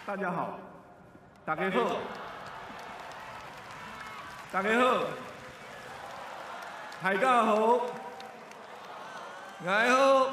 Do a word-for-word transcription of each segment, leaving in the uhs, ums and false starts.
大家好，大家好，大家好，大家好，大家好。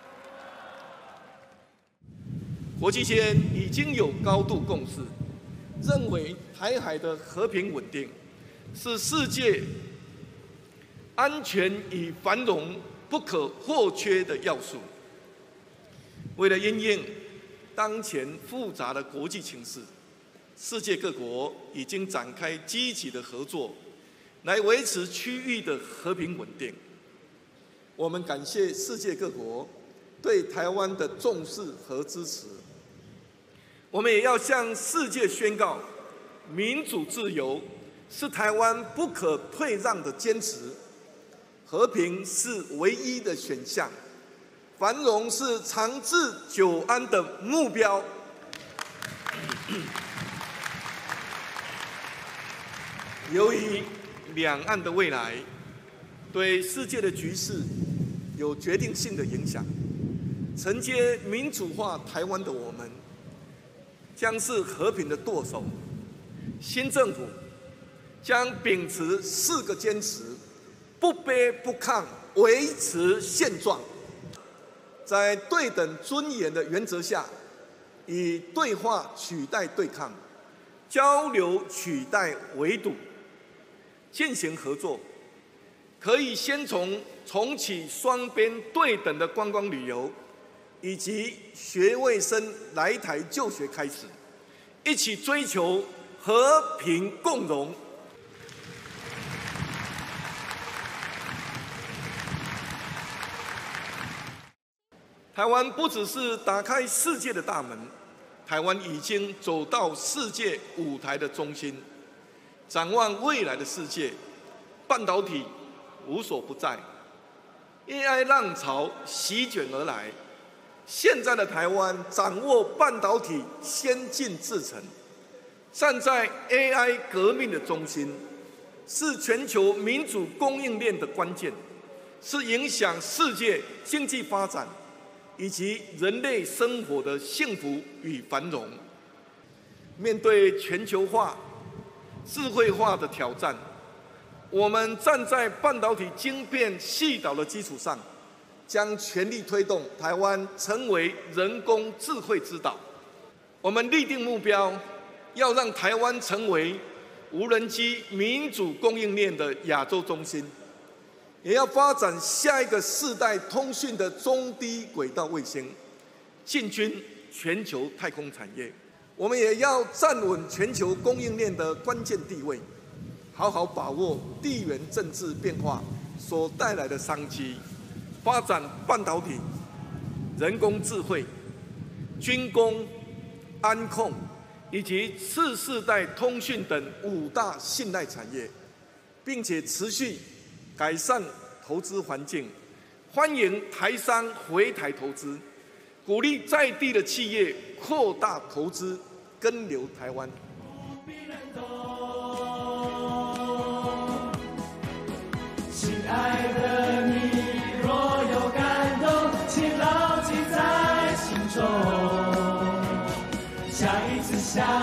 国际间已经有高度共识，认为台海的和平稳定是世界安全与繁荣不可或缺的要素。为了因应当前复杂的国际情势，世界各国已经展开积极的合作，来维持区域的和平稳定。我们感谢世界各国对台湾的重视和支持。我们也要向世界宣告，民主自由是台湾不可退让的坚持，和平是唯一的选项。繁荣是长治久安的目标。由于两岸的未来对世界的局势有决定性的影响，承接民主化台湾的我们，将是和平的舵手。新政府将秉持四个坚持：不卑不亢，维持现状。在对等尊严的原则下，以对话取代对抗，交流取代围堵，进行合作。可以先从重启双边对等的观光旅游，以及学位生来台就学开始，一起追求和平共荣。台湾不只是打开世界的大门，台湾已经走到世界舞台的中心。展望未来的世界，半导体无所不在 ，A I 浪潮席卷而来。现在的台湾掌握半导体先进制程，站在 A I 革命的中心，是全球民主供应链的关键，是影响世界经济发展以及人类生活的幸福与繁荣。面对全球化、智慧化的挑战，我们站在半导体晶片系岛的基础上，将全力推动台湾成为人工智慧之岛。我们立定目标，要让台湾成为无人机民主供应链的亚洲中心。也要发展下一个世代通讯的中低轨道卫星，进军全球太空产业。我们也要站稳全球供应链的关键地位，好好把握地缘政治变化所带来的商机，发展半导体、人工智慧、军工、安控以及次世代通讯等五大信赖产业，并且持续改善投资环境，欢迎台商回台投资，鼓励在地的企业扩大投资，根留台湾。 亲爱的你，若有感动，请牢记在心中，像一次相